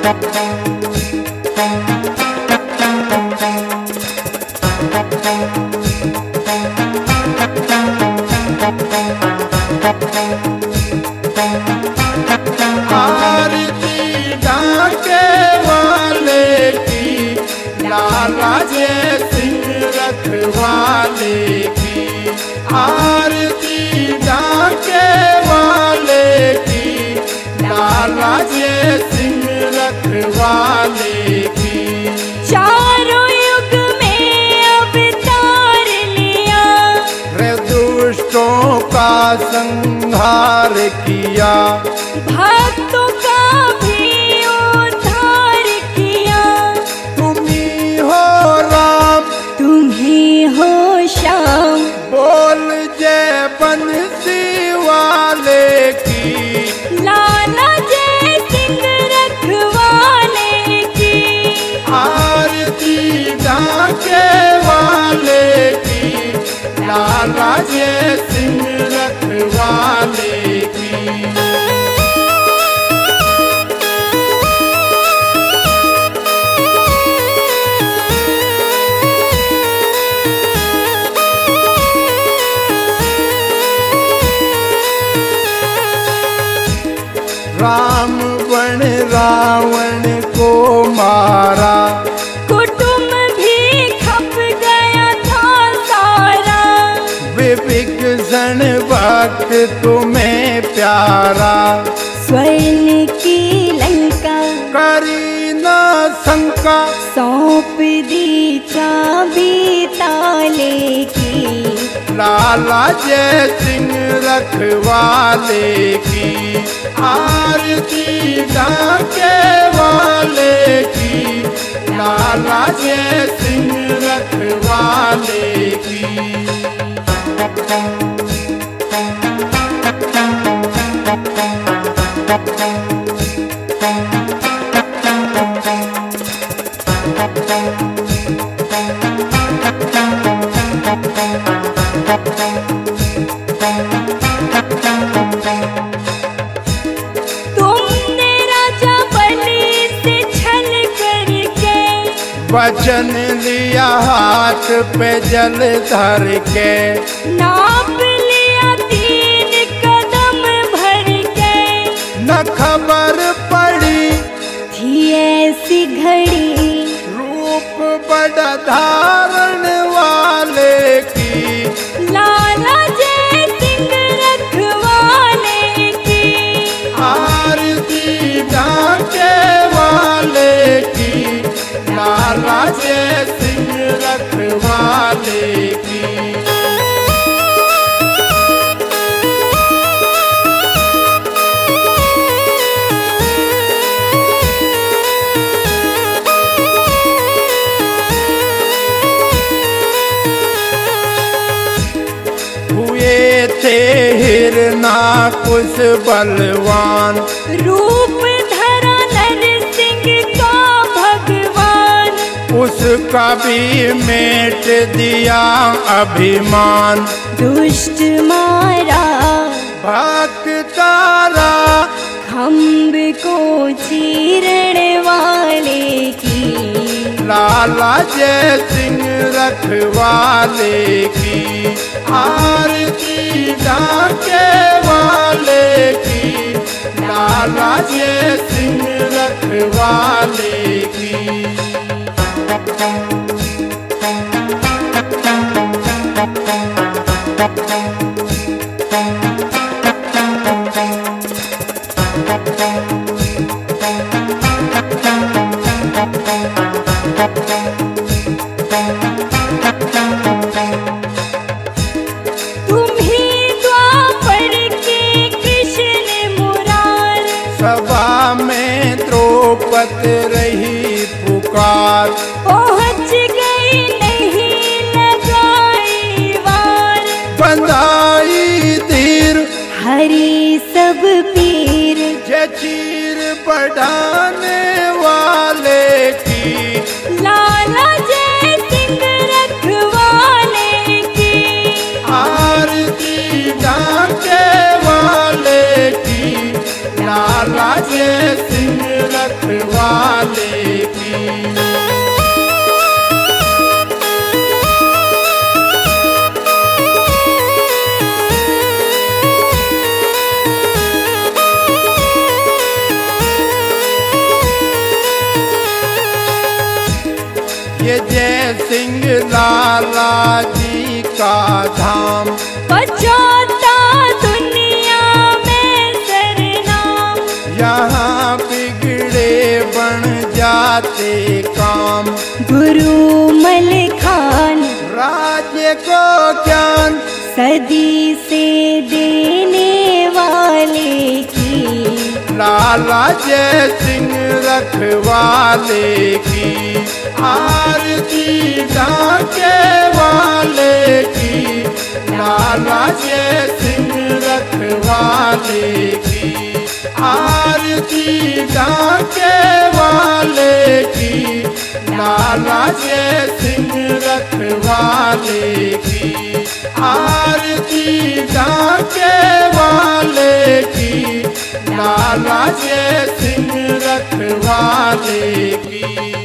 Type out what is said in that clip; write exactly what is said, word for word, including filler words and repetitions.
आरती डाके वाले की, लाला जय सिंह रखवाले की। आरती डाके वाले की, लाला जय सिंह रखवाले की। चारों युग में अवतार लिया, दुष्टों का संहार किया, भक्तों का भी उद्धार किया। तुम ही हो राम, तुम ही हो श्याम, बोल जय बंसी वाले की। लाला जय सिंह रखवाले की। आरती डाके वाले की, लाला जय सिंह रखवाले की। राम बन रावण को मारा, कुटुंब भी खप गया था सारा। विभीषण भक्त तुम्हें प्यारा, स्वर्ण की लंका करी न शंका। सौंप दी चाबी ताले की, लाला जय सिंह रखवाले की। आरती डाके वाले की, लाला जय सिंह रखवाले की। तुमने राजा बलि से छल करके, वचन लिया हाथ पे जल धर के। नाप लिया तीन कदम भर के। न खबर पड़ी थी ऐसी घड़ी, रूप बड़ा धारण वाले की। लाला जय सिंह रखवाले की। आरती डाके वाले की, लाला जय सिंह रखवाले की। हुए थे हिरणाकुश बलवान, रूप धरा नरसिंह का भगवान। उसका भी मेट दिया अभिमान। दुष्ट मारा भक्त तारा, खम्भ को चीरण वाले की। लाला जय सिंह रखवाले की। आरती डाके वाले की, लाला जय सिंह रखवाले की। तुम ही द्वापर के कृष्ण मुरार, सभा में द्रौपदी रही पुकार। पहुँच गई नहीं लगाई वार। बंधाई धीर हरी सब पीर, जे चीर बढ़ाने वाले की। लाला जय सिंह रखवाले की। आरती डाके वाले की, लाला जय सिंह रखवाले रखवाले की। ये जय सिंह लाला जी का धाम, बचाता दुनिया में सरनाम। यहाँ बिगड़े बन जाते काम। गुरु मलखान राज्य को ज्ञान सदी से देने वाले की। लाला जय सिंह रखवाले की। आरती डाके वाले की। लाला जय सिंह रखवाले की। आरती डाके वाले की। लाला जय सिंह रखवाले की। आरती डाके वाले की। लाला जय सिंह रखवाले की।